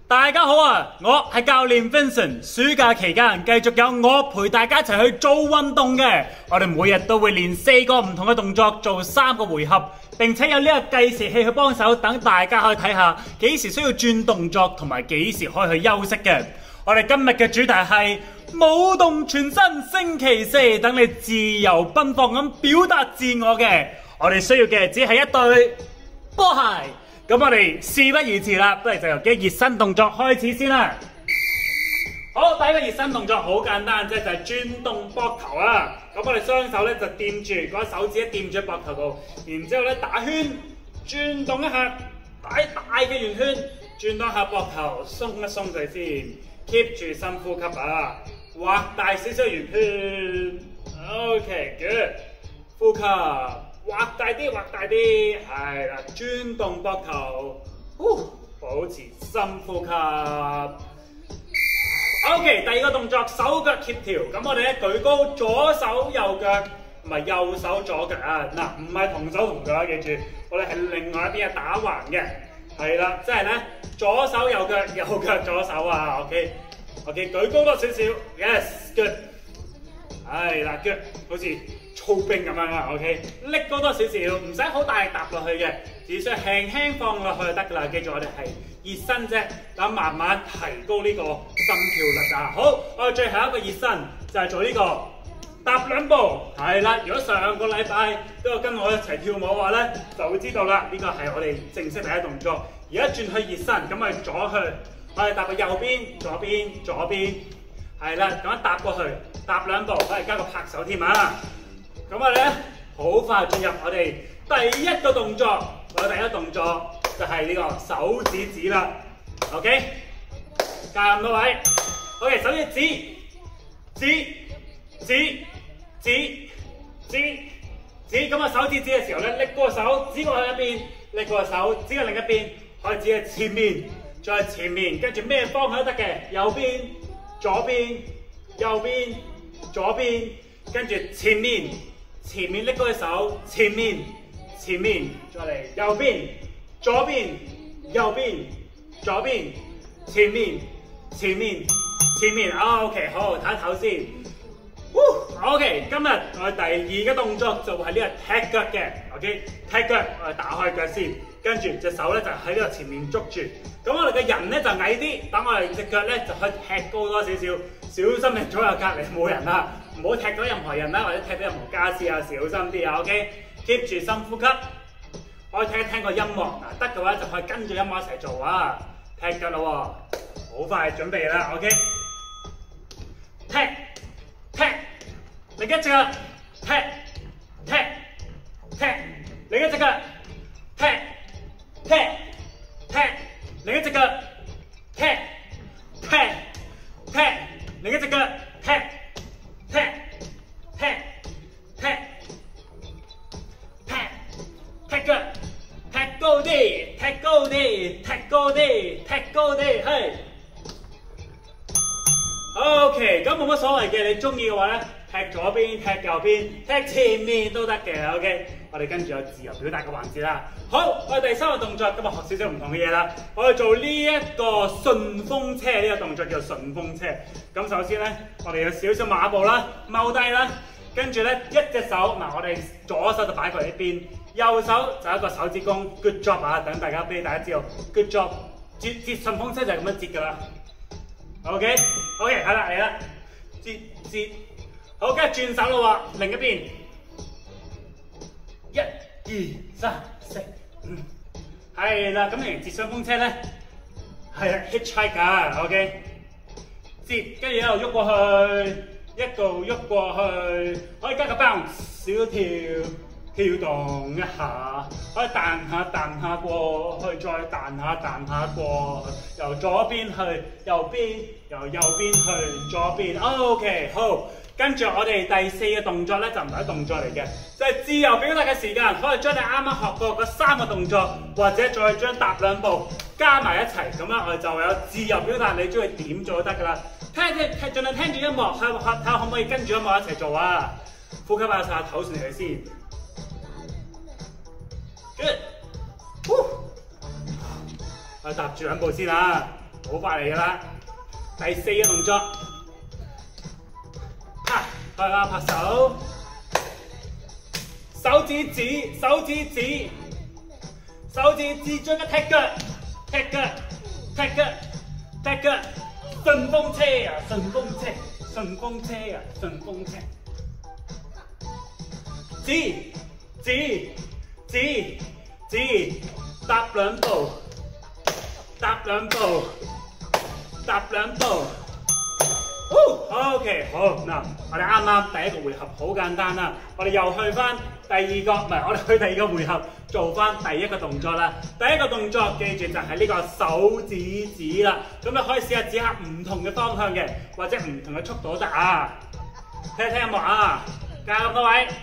大家好啊！我係教練 Vincent， 暑假期間繼續有我陪大家一齊去做運動嘅。我哋每日都會練4個唔同嘅動作，做3個回合，並且有呢個計時器去幫手，等大家可以睇下幾時需要轉動作，同埋幾時可以去休息嘅。我哋今日嘅主題係舞動全身星期4，等你自由奔放咁表達自我嘅。我哋需要嘅只係一對波鞋。咁我哋事不宜遲啦，不如就由啲熱身動作開始先啦。好，第一個熱身動作好簡單，即係轉動膊頭啊。咁我哋雙手咧就掂住，嗰手指一掂住膊頭度，然之後咧打圈，轉動一下，大嘅圓圈，轉動下膊頭，鬆一鬆佢先 ，keep 住深呼吸啊，畫大少少圓圈 ，OK good， 呼吸。畫大啲，畫大啲，係啦，轉動膊頭，保持深呼吸。OK， 第二個動作手腳協調，咁我哋咧舉高左手右腳，唔係右手左腳啊，嗱，唔係同手同腳啊，記住，我哋係另外一邊係打橫嘅，係啦，即係咧左手右腳，右腳左手啊 ，OK， 舉高多少少 ，yes good， 係啦 good， 好似操兵咁樣啊 ，OK， 拎高多少少，唔使好大力搭落去嘅，只需要輕輕放落去就得噶啦。記住我哋係熱身啫，等慢慢提高呢個心跳率啊。好，我哋最後一個熱身就係做呢個踏兩步，係啦。如果上個禮拜都有跟我一齊跳舞嘅話咧，就會知道啦。呢個係我哋正式第一動作。而家轉去熱身，咁我哋左去，我哋踏去右邊，左邊，係啦，咁樣踏過去，踏兩步，我哋加個拍手添啊！咁我哋咧好快進入我哋第一個動作，我哋第一個動作就係呢個手指指啦 ，OK， 加咁多位 ，OK， 手指指，咁啊手指指嘅時候咧，拎個手指過去一邊，拎個手指過另一邊，可以指喺前面，再前面，跟住咩方向都得嘅，右邊、左邊、右邊、左邊，跟住前面拎高隻手，前面，再嚟右邊、左邊、右邊、左邊，前面 ，OK， 好，睇頭先 ，OK， 今日我哋第二個動作就係呢個踢腳嘅 ，OK， 踢腳，我哋打開腳先，跟住隻手咧就喺呢個前面捉住，咁我哋嘅人咧就矮啲，等我哋隻腳咧就可以踢高多少少，小心你左右隔離冇人啦。唔好踢到任何人啦，或者踢到任何家私啊，小心啲啊 ，OK，keep 住深呼吸。可以聽一聽個音樂，嗱得嘅話就可以跟住音樂一齊做啊，踢腳咯喎，好快準備啦 ，OK， 踢，另一隻腳，踢，另一隻腳，踢，另一隻腳，踢，另一隻腳，踢。踢腳，踢高啲，係。OK， 咁冇乜所謂嘅，你中意嘅話咧，踢左邊、踢右邊、踢前面都得嘅。OK， 我哋跟住有自由表達嘅環節啦。好，我哋第三個動作，今日學少少唔同嘅嘢啦。我哋做呢一個順風車，呢個動作叫做順風車。咁首先咧，我哋有少少馬步啦，踎低啦，跟住咧一隻手，嗱我哋左手就擺過嚟呢邊，右手就一個手指公 ，good job 啊！等大家俾大家知道 ，good job， 折順風車就係咁樣折噶啦。OK， 係啦嚟啦，折，好，跟住轉手咯喎，另一邊，1、2、3、4、5，係啦，咁你折順風車咧，係啦 hitchhike 啊 ，OK。接，跟住一路喐過去，可以加個 bounce 小跳動一下，可以彈下過去，再彈下過去，由左邊去右邊，由右邊去左邊 ，OK 好。跟住我哋第4個動作咧就唔係動作嚟嘅，就係自由表達嘅時間，可以將你啱啱學過嗰3個動作，或者再將踏兩步加埋一齊，咁樣我哋就有自由表達，你中意點做都得噶啦。盡量聽住音樂，睇下可唔可以跟住音樂一齊做啊！呼吸下唞順嚟先。Good， 我哋踏住兩步先啊。 好快嚟㗎啦。第4個動作，拍拍手，手指指，手指指，手指指將個踢腳，踢腳，踢腳，踢腳，順風車啊，順風車，順風車啊，順風車。指指指指，踏兩步，踏兩步，踏兩步。OK， 好嗱，我哋啱啱第一個回合好簡單啦，我哋又去翻第二個，唔係我哋去第二個回合做翻第一個動作啦。第一個動作記住就係呢個手指指啦，咁你可以試下指下唔同嘅方向嘅，或者唔同嘅速度都得啊。聽聽音樂啊，加油咁多位！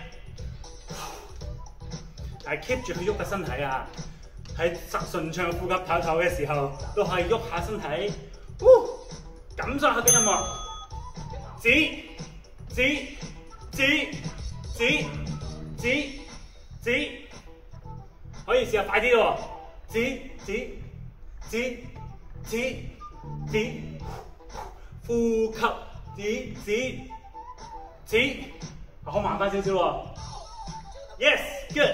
係 keep 住去喐個身體啊！喺順暢呼吸唞唞嘅時候，都可以喐下身體，感受下嘅音樂。指指指指指指，可以試下快啲喎！指指指指指，呼吸指指指，好慢翻少少喎。Yes, good。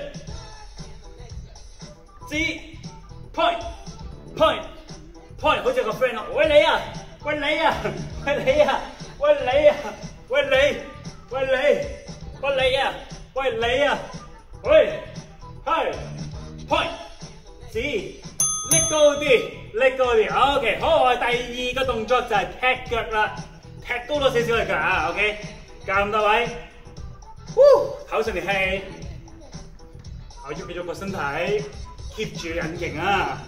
指 point point point， 好似個 friend 啊，喂你啊，喂你啊，喂你啊，喂你啊，喂你，喂你，喂你啊，喂你啊，喂，係 point 指，拎高啲，拎高啲 ，OK， 好，我哋第2個動作就係踢腳啦，踢高咗少少嘅腳啊 ，OK， 教咁多位，唞上條氣，我喐一喐個身體。keep 住引擎啊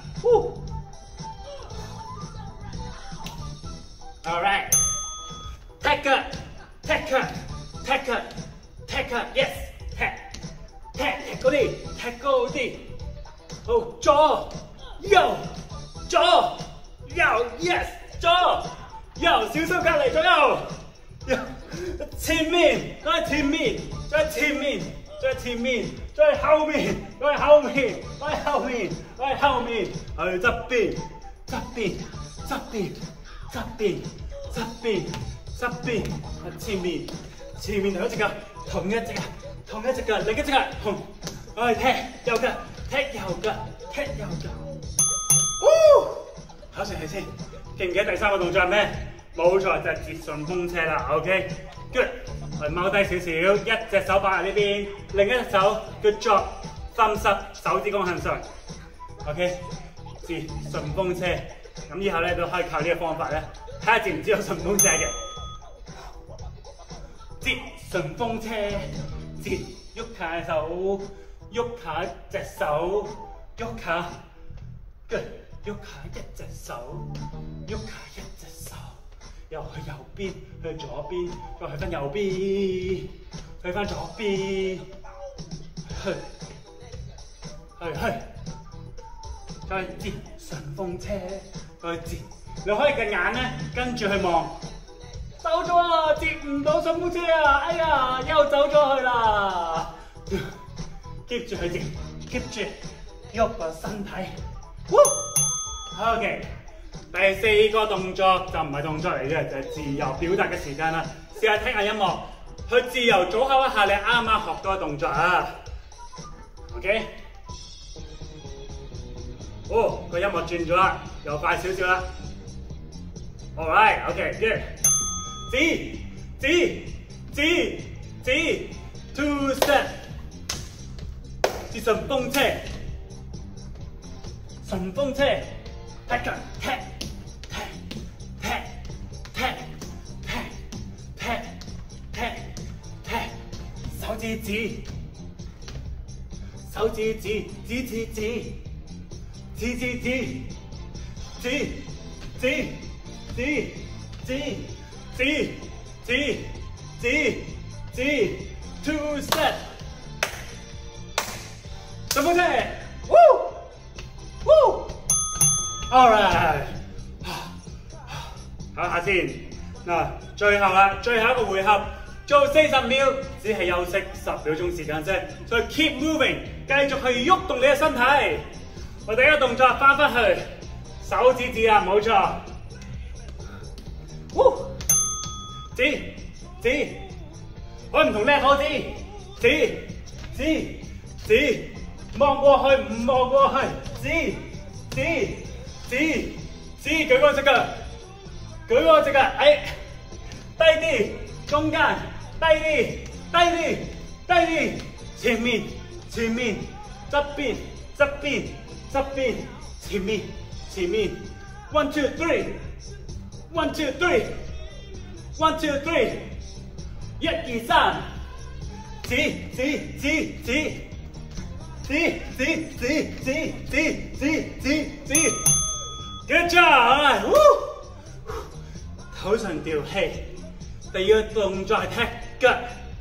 ！All right， 踢腳，踢腳，踢腳，踢腳 ，yes， 踢高啲，踢高啲。好，左，右，左，右 ，yes， 左，右，小心隔離左右，前面，再前面，再前面。再前面，再後面，再後面，再後面，再後面，去側邊，側邊，側邊，側邊，側邊，側邊，前面，前面同一隻腳，同一隻腳，同一隻腳，另一隻腳，我哋踢右腳，踢右腳，踢右腳。考上氣先，記唔記得第3個動作係咩？冇錯，就係接順風車啦。OK，good。我哋踎低少少，一隻手擺喺呢邊，另一隻手 good job， thumbs up， 手指公向上 ，OK， 接順風車，咁以後咧都可以靠呢個方法咧，睇下知唔知道順風車嘅，接順風車，接喐下手，喐下隻手，喐下 good， 喐下一隻手，喐下一隻手。又去右邊，去左邊，再去翻右邊，去翻左邊，去，再接順風車，再接。你可以嘅眼咧跟住去望，走咗啊！接唔到順風車啊！哎呀，又走咗去啦 ！keep 住去接 ，keep 住喐個身體。OK。第4個動作就唔係動作嚟嘅，就係自由表達嘅時間啦。試下聽下音樂，去自由組合一下你啱啱學到嘅動作啊。OK， 個音樂轉咗啦，又快少少啦。All right，OK，good。指 ，2 step， 接順風車，順風車，踢腳，踢。手指指，2 step， 順風車 ，All right， 唞下先。嗱，最後啦，最後一個回合。做40秒，只係休息10秒鐘時間啫，所以 keep moving， 繼續去喐動你嘅身體。我第一個動作翻返去，手指指啊，冇錯。 指，我唔同叻我指，望過去唔望過去，指，舉嗰隻腳，哎，低啲，中間，低啲，前面，側邊，前面 ，1 2 3，1 2 3，1 2 3， 1 2 3，指 ，Good job！ 口上調氣，第二個動作係踢腳，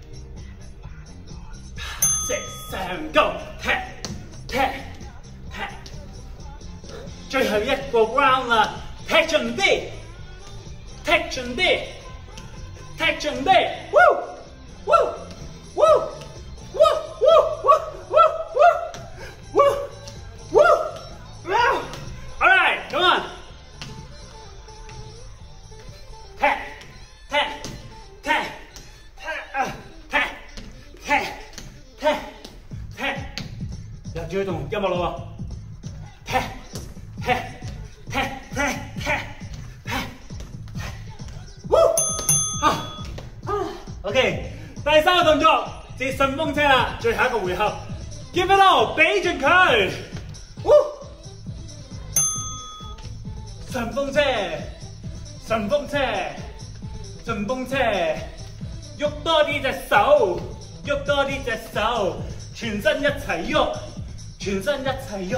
上高踢，最後一個 round 啦，踢盡啲，All right, come on. 踢，又注意動音樂咯喎，踢。OK， 第三個動作接順風車啦，最後一個回合 ，Give it all， 俾盡佢，順風車，喐多啲隻手，全身一齊喐，全身一齊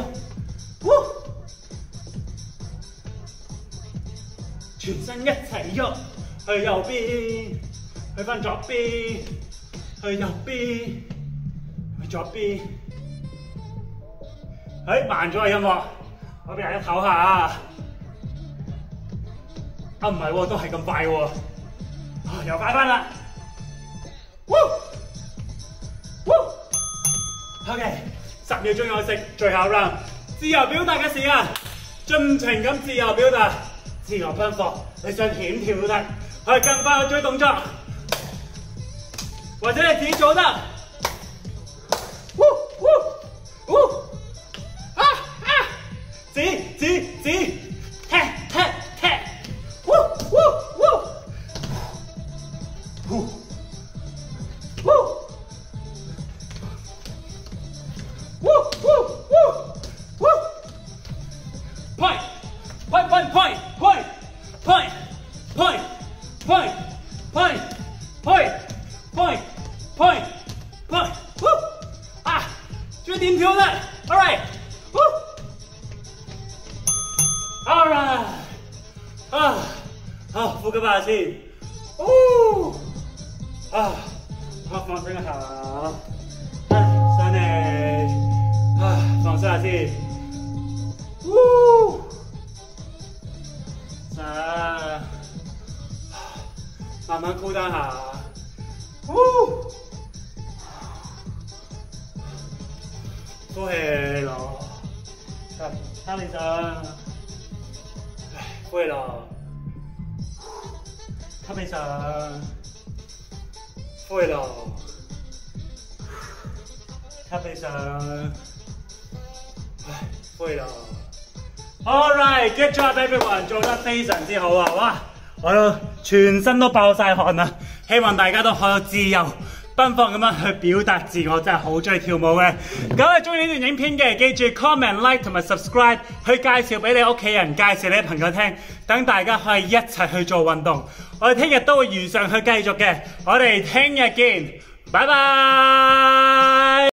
喐，去右邊。去翻左邊，去右邊，去左邊。慢咗啊音樂，我俾大家唞下啊！唔係喎，都係咁快喎，又快翻啦！OK， 10秒鐘休息，最後 round， 自由表達嘅時間，盡情咁自由表達，自由奔放，你想點跳都得，可以跟翻個追動作。或者你自己做得，指，踢，point， 注意點跳得 ，all right， 好，呼吸下先，放鬆一下，上嚟，放鬆下先，慢慢 cool down 下，呼氣咯，攤你上，呼氣咯，吸起上，呼氣咯，吸起上，呼氣咯。All right, good job everyone， 做得非常之好啊！哇，我都全身都爆晒汗啦，希望大家都可以自由奔放咁樣去表達自我，真係好中意跳舞嘅。咁你中意呢段影片嘅，記住 comment、like 同埋 subscribe， 去介紹俾你屋企人，介紹你啲朋友聽，等大家可以一齊去做運動。我哋聽日都會如常去繼續嘅，我哋聽日見，拜拜。